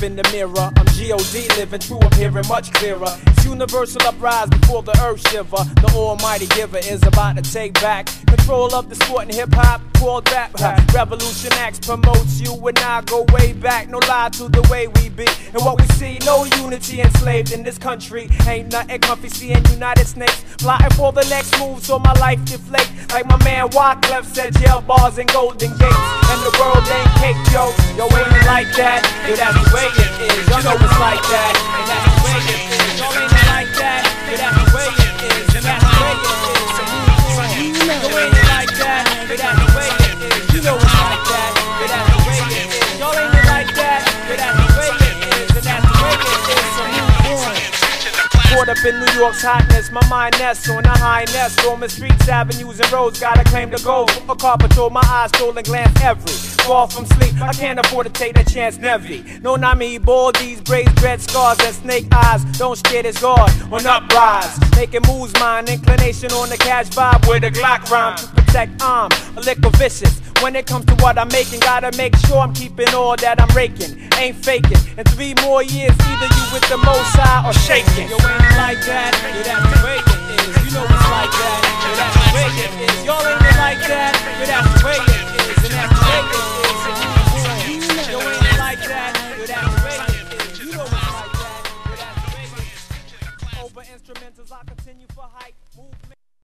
up in the mirror. I'm G.O.D. living true, I'm hearing much clearer. It's universal uprise before the earth shiver. The almighty giver is about to take back control of the sport and hip-hop called rap. Revolution X promotes you and I go way back. No lie to the way we be and what we see. No unity enslaved in this country. Ain't nothing comfy seeing United Snakes plotting for the next move, so my life deflate. Like my man Wyclef said, jail bars and golden gates. And the world ain't cake, yo. Yo, ain't it like that? Yo, that's the way it is. Y'all know it's like that. And that's the way it is. Y'all ain't it like that? Yo, that's the way it is. And that's the way it is. So move on. Yo, ain't it like that? Yo, that's the way it is. You know it's like that. Yo, that's the way it is. Y'all ain't it like that? Yo, that's the way it is. And that's the way it is. So move on. Caught up in New York's hotness, my mind nests on a highness. Roaming streets, avenues, and roads, gotta claim the gold. A car patrol, my eyes stolen glance every. Far from sleep, I can't afford to take that chance, never. No, not me, boy, these braids, dread scars, and snake eyes. Don't scare this guard on uprise. Making moves, mine inclination on the cash vibe with a Glock rhyme. To protect, I'm a liquor vicious. When it comes to what I'm making, gotta make sure I'm keeping all that I'm raking. Ain't faking. In 3 more years, either you with the most high or shaking. Yo, ain't it like that? Yo, that's the way it is. You know it's like that. Yo, that's the way it is. Y'all ain't it like that? Yo, that's the way it is. And that's the way it is. Yo, ain't it like that? Yo, that's the way it is. You know it's like that. Yo, that's the way it is. Over instrumentals, I continue for hype. Movement.